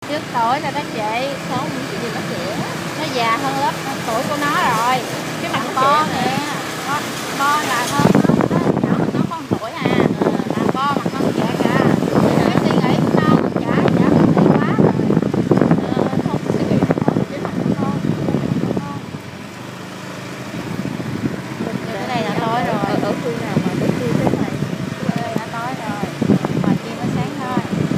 trước tuổi rồi đó chị. Số những chuyện gì nó trẻ. Nó già hơn lớp tuổi của nó rồi. Cái mặt nó Bo trẻ nè. mà. Bo là